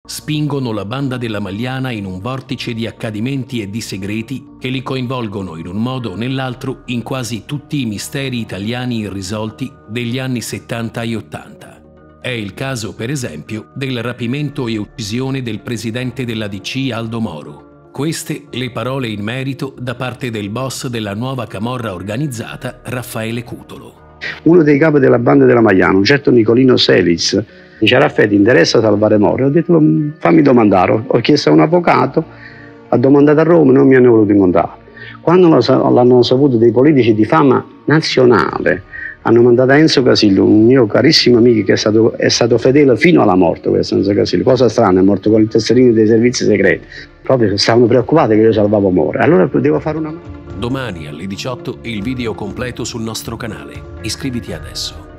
spingono la banda della Magliana in un vortice di accadimenti e di segreti che li coinvolgono in un modo o nell'altro in quasi tutti i misteri italiani irrisolti degli anni 70 e 80. È il caso, per esempio, del rapimento e uccisione del presidente della DC Aldo Moro. Queste le parole in merito da parte del boss della nuova camorra organizzata, Raffaele Cutolo. Uno dei capi della banda della Magliana, un certo Nicolino Seliz, dice: Raffaele, ti interessa salvare Moro? Ho detto: fammi domandare. Ho chiesto a un avvocato, ha domandato a Roma, non mi hanno voluto incontrare. Quando l'hanno saputo dei politici di fama nazionale, hanno mandato a Enzo Casillo, un mio carissimo amico che è stato fedele fino alla morte. Questo Enzo Casillo, cosa strana, è morto con il tesserino dei servizi segreti. Proprio stavano preoccupati che io salvavo Moro. Allora devo fare una mano. Domani alle 18 il video completo sul nostro canale. Iscriviti adesso.